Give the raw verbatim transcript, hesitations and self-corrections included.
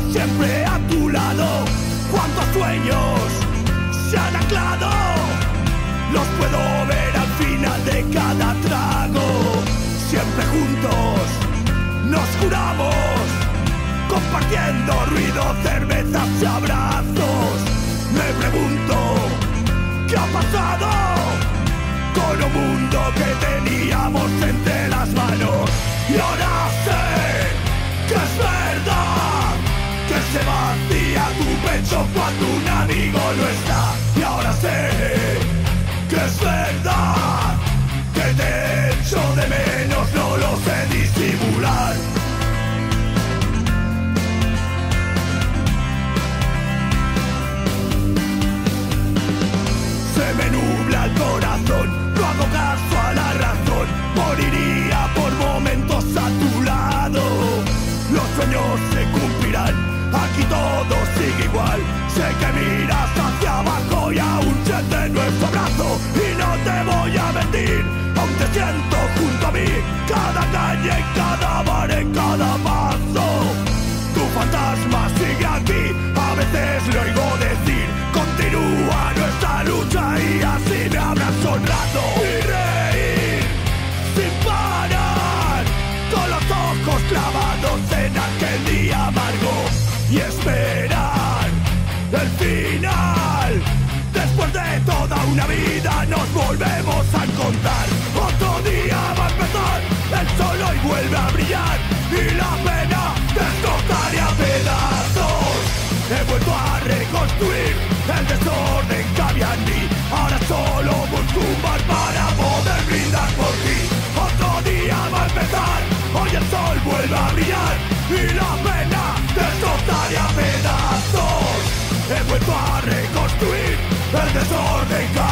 siempre a tu lado. Cuántos sueños se han anclado, los puedo ver al final de cada trago. Siempre juntos nos curamos, compartiendo ruido, cervezas y abrazos. Me pregunto, ¿qué ha pasado con un mundo que teníamos entre las manos? Y ahora sé que es verdad, que se vacía tu pecho cuando un amigo no está. Y ahora sé que es verdad, que te echo de menos, no lo sé disimular. Se me nubla el corazón, no hago caso a la razón. Moriría por momentos a tu lado. Los sueños se cumplirán, aquí todo sigue igual. Sé que miras hacia abajo y aún sientes nuestro abrazo. Y no te voy a mentir, aún te siento junto a mí. Cada calle, en cada bar, en cada paso. Tu fantasma sigue aquí, a veces le oigo decir: continúa nuestra lucha, y así me abrazo un rato. Y reír sin parar, con los ojos clavados en aquel día amargo. Y esperar el final. Después de toda una vida nos volvemos a encontrar. Otro día va a empezar, el sol hoy vuelve a brillar. Y la pena destrozaría a pedazos. He vuelto a reconstruir el desorden que había en mí. Ahora solo busco un bar para poder brindar por ti. Otro día va a empezar, hoy el sol vuelve a brillar. Y la pena destrozaría a pedazos. He vuelto a reconstruir el desorden que